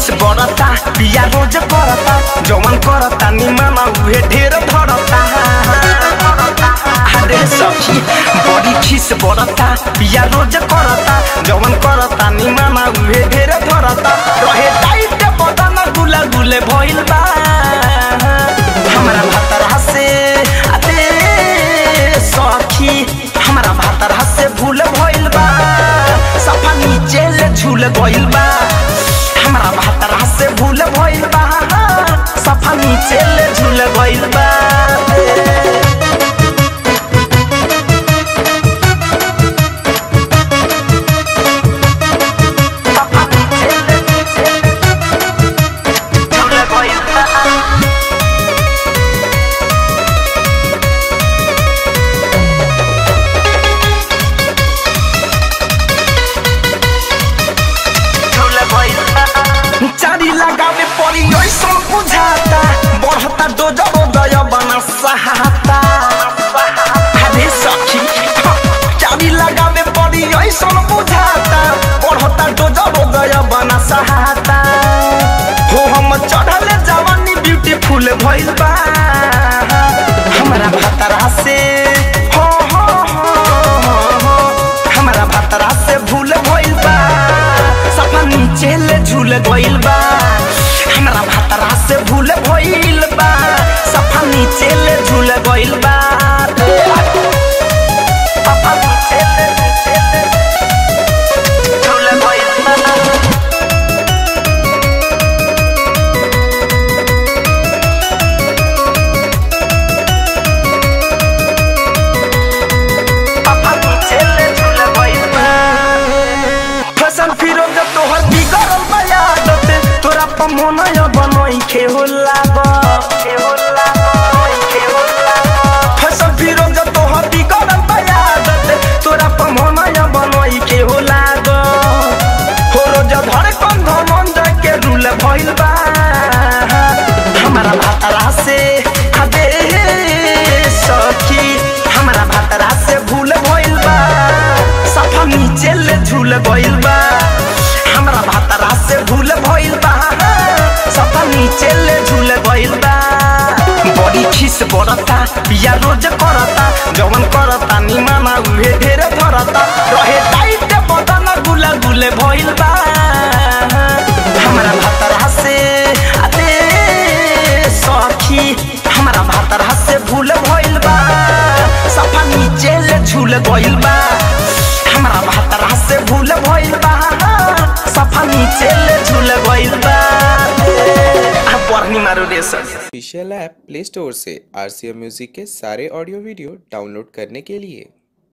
खिस बरता पिया रोज करता जवन करता निमन उहे ढेर धरता। अरे सखी बड़ी खिस बरता पिया रोज करता जवन करता निमन उहे ढेर धरता। रहे टाइट बदन गुला गुले भइल बा हमरा भातरा से। अरे सखी हमरा भातरा से भूल भइल बा सफा नीचे ले झूल गइल बा। हमरा भातरा से भूल भइल बा सफा नीचे ले झूल गइल बा। चारी लगावे पड़ी ऐसा बुझाता बढ़ता डोजर दया बना सहाता। अरे सखी चारी लगावे पड़ी ऐसा बुझाता बढ़ता डोजर दया बना सहाता। हो हम चढ़ल जवानी ब्यूटीफुल भइल बा हमरा भातरा से। हो हमरा भातरा से भूल भइल बा सफा नीचे ले झूल गइल बा। हमरा भातरा से भूल भइल बा सफा नीचे ले झूल गइल बा। सफा नीचे ले झूल गइल बा। सफा नीचे ले झूल गइल बा। फैशन फिरोज तोहर बिगड़ल बा आदत तोरा पमोनया बनई के होला बा। फैशन फिरोज तोहर बिगड़ल बा आदत तोरा पमोनया बनई के होला बा। हो रोज धर कंध मन के रूल भइल बा हमरा भातरा से। अबे सखी हमरा भातरा से भूल भइल बा सफा नीचे ले झूल गइल बा। हमरा भातरा से भूल भइल बा सफा नीचे ले झूल गइल बा। बड़ी खिस बरता पिया रोज करता जवन करता निमन उहे ढेर धरता। रहे टाइट बदन गुला गुले भइल बा हमरा भातरा से। अरे सखी हमरा भातरा से भूल भइल बा सफा नीचे ले झूल गइल बा। हमरा भातरा से भूल भइल बा सफा नीचे ले झूल गइल बा। बरनी मारो रे sir. Official app Play Store से RCM म्यूजिक के सारे ऑडियो वीडियो डाउनलोड करने के लिए